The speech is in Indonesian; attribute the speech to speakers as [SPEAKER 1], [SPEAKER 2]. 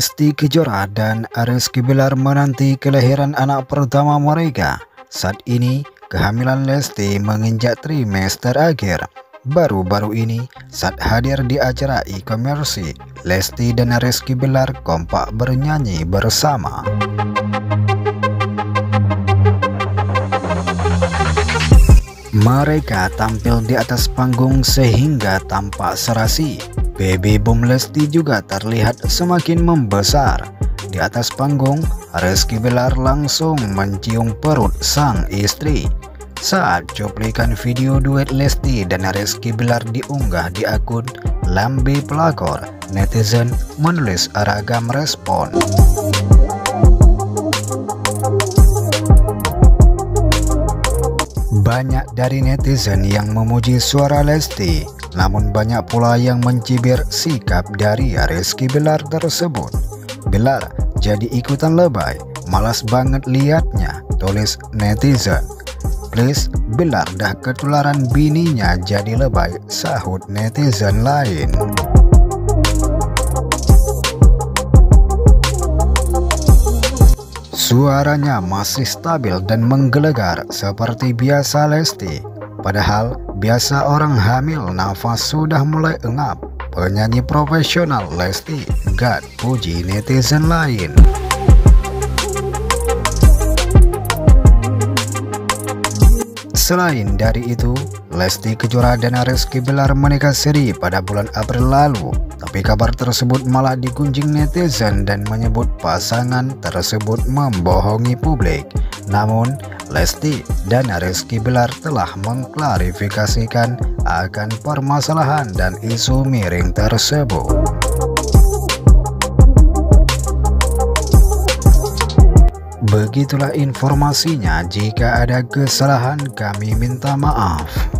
[SPEAKER 1] Lesti Kejora dan Rizky Bilar menanti kelahiran anak pertama mereka. Saat ini, kehamilan Lesti menginjak trimester akhir. Baru-baru ini, saat hadir di acara e-commerce, Lesti dan Rizky Bilar kompak bernyanyi bersama. Mereka tampil di atas panggung sehingga tampak serasi. Baby boom Lesti juga terlihat semakin membesar. Di atas panggung, Rizky Bilar langsung mencium perut sang istri. Saat cuplikan video duet Lesti dan Rizky Bilar diunggah di akun Lambe Pelakor, netizen menulis ragam respon. Banyak dari netizen yang memuji suara Lesti, namun banyak pula yang mencibir sikap dari Rizky Bilar tersebut. Bilar jadi ikutan lebay, malas banget liatnya, tulis netizen. Please, Bilar dah ketularan bininya jadi lebay, sahut netizen lain. Suaranya masih stabil dan menggelegar seperti biasa Lesti. Padahal biasa orang hamil nafas sudah mulai engap. Penyanyi profesional Lesti, gak puji netizen lain. Selain dari itu, Lesti Kejora dan Rizky Bilar menikah siri pada bulan April lalu. Tapi kabar tersebut malah digunjing netizen dan menyebut pasangan tersebut membohongi publik. Namun, Lesti dan Rizky Bilar telah mengklarifikasikan akan permasalahan dan isu miring tersebut. Begitulah informasinya, jika ada kesalahan kami minta maaf.